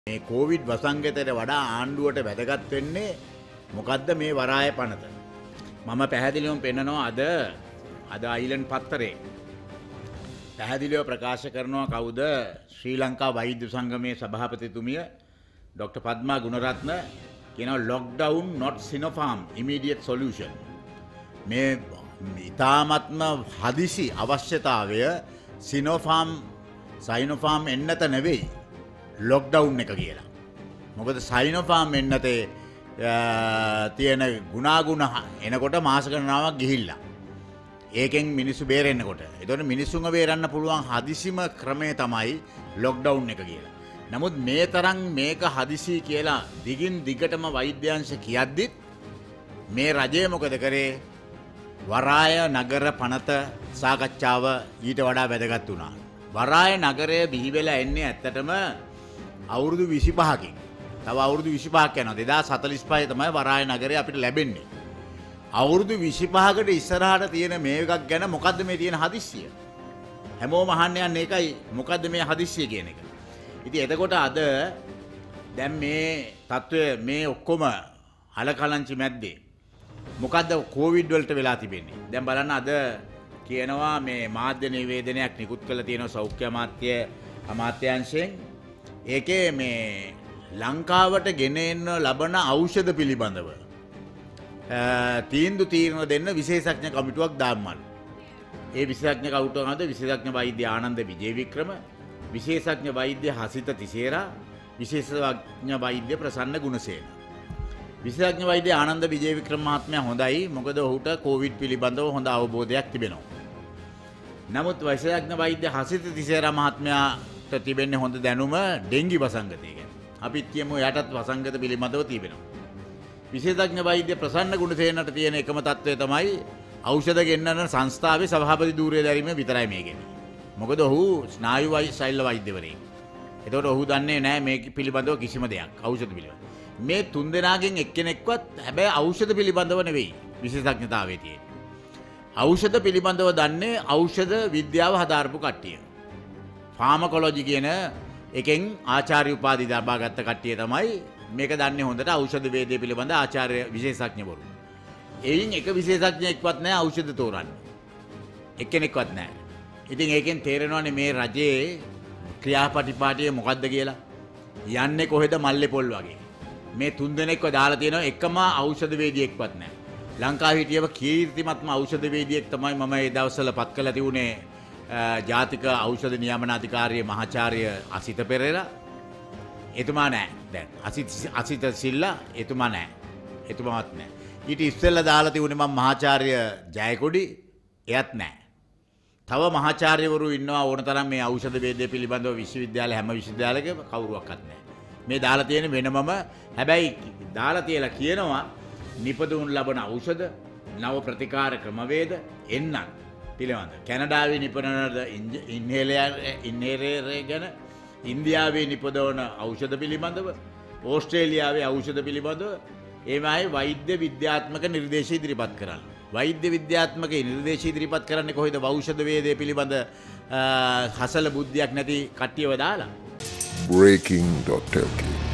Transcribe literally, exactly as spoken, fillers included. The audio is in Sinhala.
මේ කොවිඩ් වසංගතයට වඩා ආණ්ඩුවට වැදගත් වෙන්නේ මොකද්ද මේ වරාය පනත. මම පැහැදිලිවම පෙන්නනවා අද අද අයිලන්ඩ් පත්තරේ පැහැදිලිව ප්‍රකාශ කරනවා කවුද ශ්‍රී ලංකා වෛද්‍ය සංගමයේ සභාපතිතුමිය ඩොක්ටර් පද්මා ගුණරත්න කියනවා lockdown not Sinopharm immediate solution. මේ ඉතාමත්ම හදිසි අවශ්‍යතාවය Sinopharm Sinopharm එන්නත නෙවෙයි ලොක්ඩවුන් එක කියලා. මොකද සයිනෝෆාම් එන්නතේ තියෙන ගුණාගුණ එනකොට මාස ගණනාවක් ගිහිල්ලා. ඒකෙන් මිනිස්සු බේරෙන්නකොට. ඒතකොට මිනිස්සුන්ව බේරන්න පුළුවන් හදිසිම ක්‍රමය තමයි ලොක්ඩවුන් එක කියලා. නමුත් මේ තරම් මේක හදිසි කියලා දිගින් දිගටම වෛද්‍යංශ කියද්දිත් මේ රජය මොකද කරේ? වරාය නගර පනත සාකච්ඡාව ඊට වඩා වැදගත් වුණා. වරාය නගරය බිහි වෙලා එන්නේ ඇත්තටම අවුරුදු විසිපහකින්. තව අවුරුදු විසිපහක් යනවා. දෙදාස් හතළිස් පහේ තමයි වරාය නගරය අපිට ලැබෙන්නේ. අවුරුදු විසිපහකට ඉස්සරහට තියෙන මේ එකක් ගැන මොකද්ද මේ තියෙන හදිස්සිය? හැමෝම අහන්න යන්නේ ඒකයි මොකද්ද මේ හදිස්සිය කියන එක. ඉතින් එතකොට අද දැන් මේ තත්වය මේ ඔක්කොම අලකලංචි මැද්දේ මොකද්ද කොවිඩ් වලට වෙලා තිබෙන්නේ? දැන් බලන්න අද කියනවා මේ මාධ්‍ය නිවේදනයක් නිකුත් කළ තියෙනවා සෞඛ්‍ය අමාත්‍ය අමාත්‍යාංශයෙන්. ඒකේ මේ ලංකාවට ගෙන එන්න ලබන ඖෂධ පිළිබඳව තීන්දුව තීරණ දෙන්න විශේෂඥ කමිටුවක් දාන්නලු. ඒ විශේෂඥ කමිටුවකට විශේෂඥ වෛද්‍ය ආනන්ද විජේවික්‍රම, විශේෂඥ වෛද්‍ය හසිත තිසේරා, විශේෂඥ වෛද්‍ය ප්‍රසන්න ගුණසේන. විශේෂඥ වෛද්‍ය ආනන්ද විජේවික්‍රම මහත්මයා හොඳයි. මොකද ඔහුට කොවිඩ් පිළිබඳව හොඳ අවබෝධයක් තිබෙනවා. නමුත් විශේෂඥ වෛද්‍ය හසිත තිසේරා මහත්මයාට තිබෙන්නේ හොඳ දැනුම ඩෙන්ගි වසංගතය ගැන. අපිත් කියමු යටත් වසංගත පිළිබඳව තිබෙනවා. විශේෂඥ වෛද්‍ය ප්‍රසන්න ගුණසේනට තියෙන එකම තත්ත්වය තමයි ඖෂධ ගෙන්නන සංස්ථාවේ සභාපති ධූරය දැරීම විතරයි මේ ගෙන්නේ. මොකද ඔහු ස්නායු ශල්‍ය වෛද්‍යවරයෙක්. ඒතකොට ඔහු දන්නේ නැහැ මේ පිළිබඳව කිසිම දෙයක් ඖෂධ පිළිබඳව. මේ තුන් දෙනාගෙන් එක්කෙනෙක්වත් හැබැයි ඖෂධ පිළිබඳව නෙවෙයි විශේෂඥතාවයේ තියෙන්නේ. ඖෂධ පිළිබඳව දන්නේ ඖෂධ විද්‍යාව හදාරපු කට්ටිය. ෆාමකොලොජි කියන එකෙන් ආචාර්ය උපාධි ලබාගත් කට්ටිය තමයි මේක දන්නේ හොඳට ඖෂධ වේදය පිළිබඳ ආචාර්ය විශේෂඥවරු. එයින් එක විශේෂඥයෙක්වත් නැහැ ඖෂධ තෝරන්නේ. එක්කෙනෙක්වත් නැහැ. ඉතින් ඒකෙන් තේරෙනවානේ මේ රජයේ ක්‍රියාපටිපාටිය මොකද්ද කියලා. යන්නේ කොහෙද මල්ලේ පොල් වගේ. මේ තුන් දෙනෙක්ව දාලා තියෙනවා එකම ඖෂධ වේදියෙක්වත් නැහැ. ලංකාවේ හිටියව කීර්තිමත්ම ඖෂධ වේදියෙක් තමයි මම ඒ දවස්වල පත් කළා තියුනේ ජාතික ඖෂධ නියමන අධිකාරියේ මහාචාර්ය අසිත පෙරේරා. එතුමා නැහැ දැන්. අසිත අසිත සිල්ලා එතුමා නැහැ. එතුමාවත් නැහැ. ඊට ඉස්සෙල්ලා දාලා තියුනේ මම මහාචාර්ය ජයකොඩි එයත් නැහැ. තව මහාචාර්යවරු ඉන්නවා ඕන තරම් මේ ඖෂධ වේදය පිළිබඳව විශ්වවිද්‍යාල හැම විශ්වවිද්‍යාලයකම කවුරුවක්වත් නැහැ. මේ දාලා තියෙන වෙනමම හැබැයි දාලා තියලා කියනවා නිපදවුන් ලබන ඖෂධ නව ප්‍රතිකාර ක්‍රමවේද එන්නත් පිළිබඳ කැනඩාවේ නිපදවන ඉන්හේලර් ඉන්හේලර් ගැන ඉන්දියාවේ නිපදවන ඖෂධ පිළිබඳව ඕස්ට්‍රේලියාවේ ඖෂධ පිළිබඳව එමයි වෛද්‍ය විද්‍යාත්මක නිර්දේශ ඉදිරිපත් කරන්න. වෛද්‍ය විද්‍යාත්මක නිර්දේශ ඉදිරිපත් කරන්නේ කොහෙද? ඖෂධ වේදය පිළිබඳ හසල බුද්ධියක් නැති කට්ටියව දාලා. breaking dot l k